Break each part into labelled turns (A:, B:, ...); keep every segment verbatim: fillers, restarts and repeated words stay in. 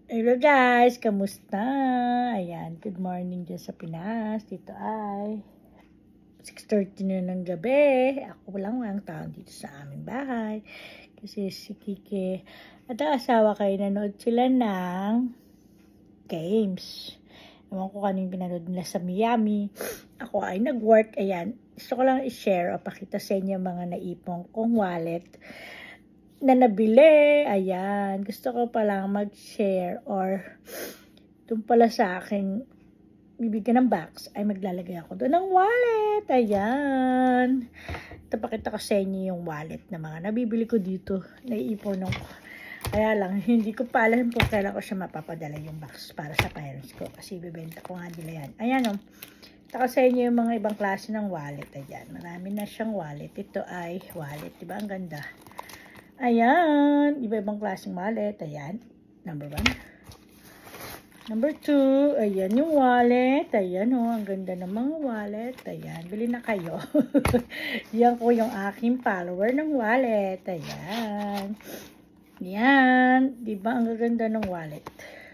A: Hello guys, kamusta? Ayan, good morning dyan sa Pinas. Dito ay six thirty na ng gabi. Ako lang ang tao dito sa aming bahay. Kasi si Kike at ang asawa kayo nanood sila ng games. Ewan ko kanyung pinanood nila sa Miami. Ako ay nag-work. Ayan, gusto ko lang i-share o pakita sa inyo mga naipong kong wallet na nabili. Ayan, gusto ko palang mag-share or doon pala sa akin bibigyan ng box ay maglalagay ako doon ng wallet. Ayan, ito pakita ko sa inyo yung wallet na mga nabibili ko dito, naiipon ko. Kaya lang hindi ko pa alam kung kailan ko siya mapapadala yung box para sa parents ko kasi bibenta ko nga nila yan. Ayan o, ito ko sa inyo yung mga ibang klase ng wallet. Ayan, marami na siyang wallet. Ito ay wallet, diba ang ganda? Ayan, iba-ibang klaseng wallet. Ayan, number one. Number two, ayan yung wallet. Ayan o, oh, ang ganda ng mga wallet. Ayan, bili na kayo. Yan ko yung aking follower ng wallet. Ayan. Ayan, diba ang ganda ng wallet?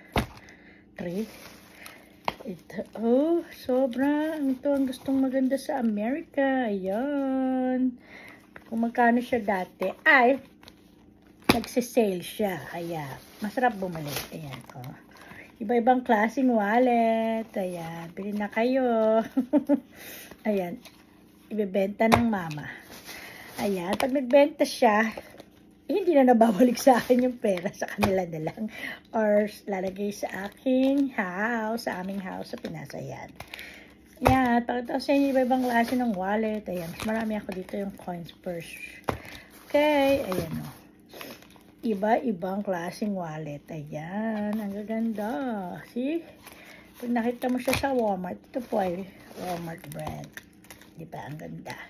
A: Three. Ito, oh, sobra. Ito ang gustong maganda sa Amerika. Ayan. Kung magkano siya dati, ay nagsisale siya. Ayan. Masarap bumalik. Ayan. Oh. Iba-ibang klaseng wallet. Ayan. Bili na kayo. Ayan. Ibebenta ng mama. Ayan. Pag nagbenta siya, hindi na nababalik sa akin yung pera. Sa kanila na lang. Or lalagay sa aking house. Sa aming house sa Pinas. Ayan. Ayan. Pakita ko sa inyo iba-ibang klase ng wallet. Ayan. Mas marami ako dito yung coins purse. Okay. Ayan o. Oh. Iba-ibang klaseng wallet. Ayan. Ang gaganda. See? Pag nakita mo siya sa Walmart, ito po ay Walmart brand. Diba? Ang ganda.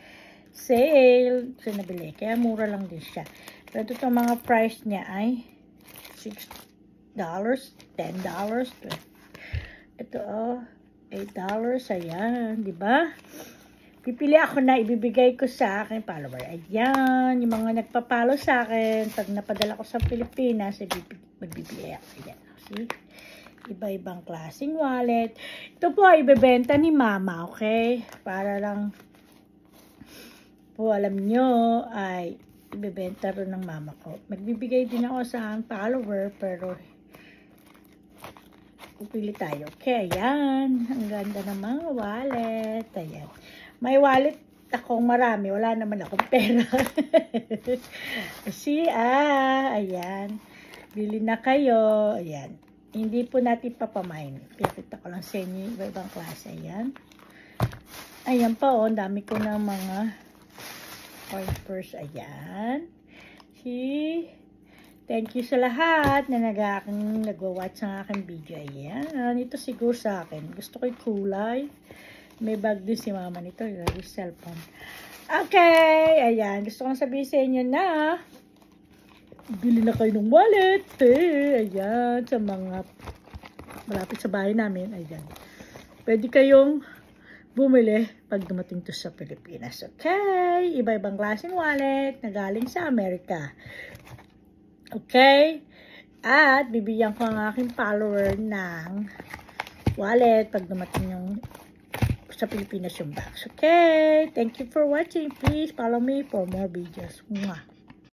A: Sale. So, nabili. Kaya mura lang din siya. Pero ito mga price niya ay six dollars, ten dollars. Ito oh, eight dollars. Ayan. Diba? Pipili ako na ibibigay ko sa aking follower. Ayan, yung mga nagpapalo sa akin. Pag napadala ko sa Pilipinas, magbibigay ako. Ayan, see? Iba-ibang klaseng wallet. Ito po ay ibebenta ni mama, okay? Para lang po alam nyo, ay ibebenta rin ng mama ko. Magbibigay din ako sa aking follower, pero pipili tayo. Okay, ayan. Ang ganda ng mga wallet. Ayan. May wallet akong marami. Wala naman akong pera. See, ah, ayan. Bili na kayo. Ayan. Hindi po natin papamain. Pinakita ko lang sa inyo iba-ibang klase. Ayan. Ayan pa, oh. Dami ko ng mga coin purse. Ayan. See? Thank you sa lahat na nag-aking nagwa-watch ng aking video. Ayan. Ito siguro sa akin. Gusto ko yung kulay. May bag din si mama nito. Yung cellphone. Okay. Ayan. Gusto kong sabihin sa inyo na bili na kayo ng wallet. Eh. Ayan. Sa mga malapit sa bahay namin. Ayan. Pwede kayong bumili pag dumating to sa Pilipinas. Okay. Iba-ibang klaseng wallet na galing sa Amerika. Okay. At bibigyan ko ang aking follower ng wallet pag dumating yung sa Pilipinas yung box. Okay. Thank you for watching. Please follow me for more videos. Mwah.